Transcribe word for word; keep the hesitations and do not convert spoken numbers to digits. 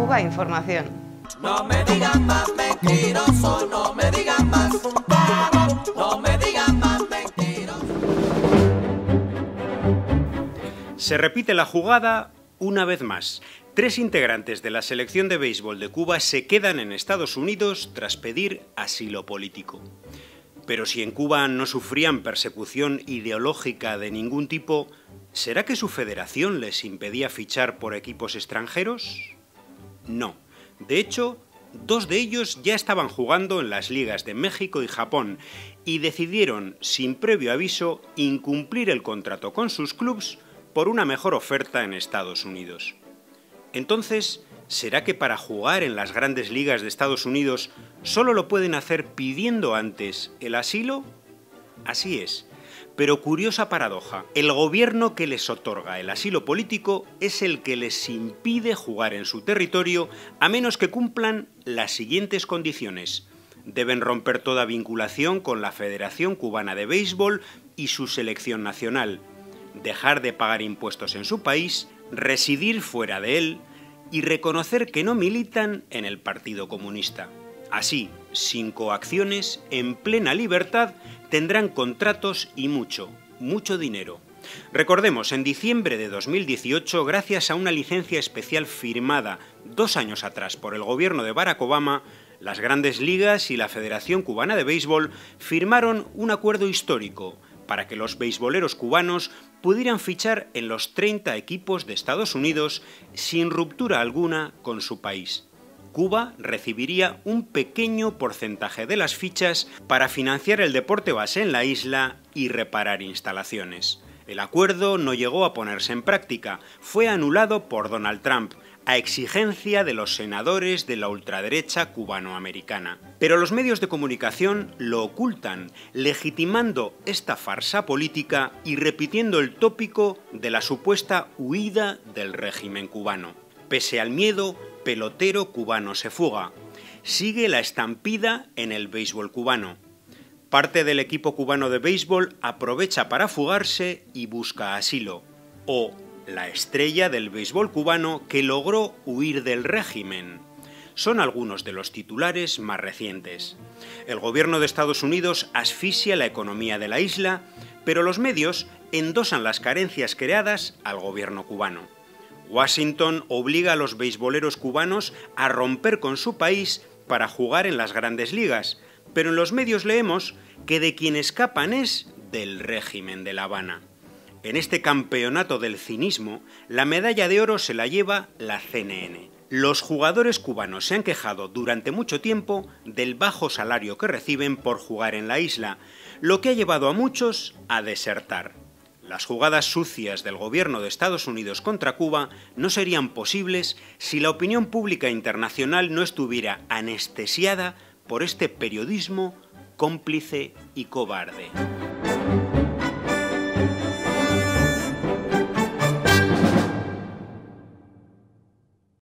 Cuba Información. No me digan más mentiroso, no me digan más, no me digan más mentiroso. Se repite la jugada una vez más. Tres integrantes de la selección de béisbol de Cuba se quedan en Estados Unidos tras pedir asilo político. Pero si en Cuba no sufrían persecución ideológica de ningún tipo, ¿será que su federación les impedía fichar por equipos extranjeros? No. De hecho, dos de ellos ya estaban jugando en las ligas de México y Japón y decidieron, sin previo aviso, incumplir el contrato con sus clubes por una mejor oferta en Estados Unidos. Entonces, ¿será que para jugar en las grandes ligas de Estados Unidos solo lo pueden hacer pidiendo antes el asilo? Así es. Pero curiosa paradoja, el gobierno que les otorga el asilo político es el que les impide jugar en su territorio a menos que cumplan las siguientes condiciones. Deben romper toda vinculación con la Federación Cubana de Béisbol y su selección nacional, dejar de pagar impuestos en su país, residir fuera de él y reconocer que no militan en el Partido Comunista. Así, sin coacciones, en plena libertad, tendrán contratos y mucho, mucho dinero. Recordemos, en diciembre de dos mil dieciocho, gracias a una licencia especial firmada dos años atrás por el gobierno de Barack Obama, las Grandes Ligas y la Federación Cubana de Béisbol firmaron un acuerdo histórico para que los beisboleros cubanos pudieran fichar en los treinta equipos de Estados Unidos sin ruptura alguna con su país. Cuba recibiría un pequeño porcentaje de las fichas para financiar el deporte base en la isla y reparar instalaciones. El acuerdo no llegó a ponerse en práctica, fue anulado por Donald Trump, a exigencia de los senadores de la ultraderecha cubanoamericana. Pero los medios de comunicación lo ocultan, legitimando esta farsa política y repitiendo el tópico de la supuesta huida del régimen cubano. Pese al miedo, pelotero cubano se fuga. Sigue la estampida en el béisbol cubano. Parte del equipo cubano de béisbol aprovecha para fugarse y busca asilo. O la estrella del béisbol cubano que logró huir del régimen. Son algunos de los titulares más recientes. El gobierno de Estados Unidos asfixia la economía de la isla, pero los medios endosan las carencias creadas al gobierno cubano. Washington obliga a los beisboleros cubanos a romper con su país para jugar en las grandes ligas, pero en los medios leemos que de quien escapan es del régimen de La Habana. En este campeonato del cinismo, la medalla de oro se la lleva la C N N. Los jugadores cubanos se han quejado durante mucho tiempo del bajo salario que reciben por jugar en la isla, lo que ha llevado a muchos a desertar. Las jugadas sucias del gobierno de Estados Unidos contra Cuba no serían posibles si la opinión pública internacional no estuviera anestesiada por este periodismo cómplice y cobarde.